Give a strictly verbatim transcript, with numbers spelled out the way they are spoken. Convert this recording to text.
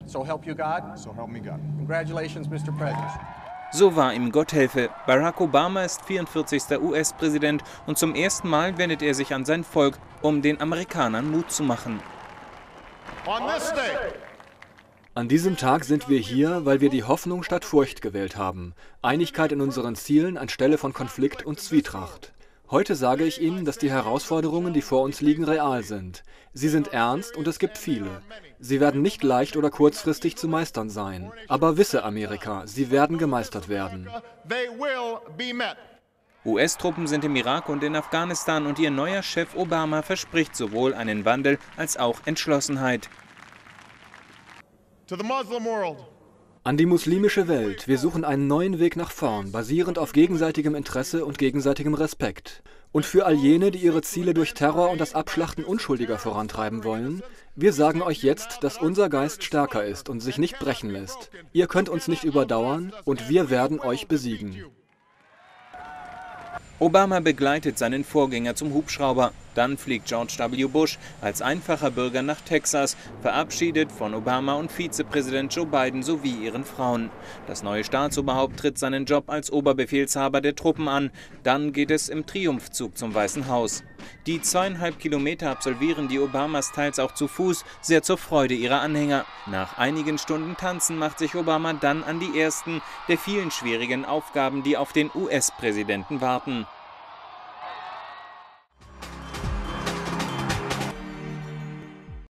So help you God? So help me God. Congratulations, Mister President. So war ihm Gott helfe. Barack Obama ist vierundvierzigster U S-Präsident und zum ersten Mal wendet er sich an sein Volk, um den Amerikanern Mut zu machen. On this day. An diesem Tag sind wir hier, weil wir die Hoffnung statt Furcht gewählt haben. Einigkeit in unseren Zielen anstelle von Konflikt und Zwietracht. Heute sage ich Ihnen, dass die Herausforderungen, die vor uns liegen, real sind. Sie sind ernst und es gibt viele. Sie werden nicht leicht oder kurzfristig zu meistern sein. Aber wisse Amerika, sie werden gemeistert werden. U S-Truppen sind im Irak und in Afghanistan und ihr neuer Chef Obama verspricht sowohl einen Wandel als auch Entschlossenheit. An die muslimische Welt. Wir suchen einen neuen Weg nach vorn, basierend auf gegenseitigem Interesse und gegenseitigem Respekt. Und für all jene, die ihre Ziele durch Terror und das Abschlachten Unschuldiger vorantreiben wollen, wir sagen euch jetzt, dass unser Geist stärker ist und sich nicht brechen lässt. Ihr könnt uns nicht überdauern und wir werden euch besiegen. Obama begleitet seinen Vorgänger zum Hubschrauber. Dann fliegt George W. Bush als einfacher Bürger nach Texas, verabschiedet von Obama und Vizepräsident Joe Biden sowie ihren Frauen. Das neue Staatsoberhaupt tritt seinen Job als Oberbefehlshaber der Truppen an. Dann geht es im Triumphzug zum Weißen Haus. Die zweieinhalb Kilometer absolvieren die Obamas teils auch zu Fuß, sehr zur Freude ihrer Anhänger. Nach einigen Stunden Tanzen macht sich Obama dann an die ersten der vielen schwierigen Aufgaben, die auf den U S-Präsidenten warten.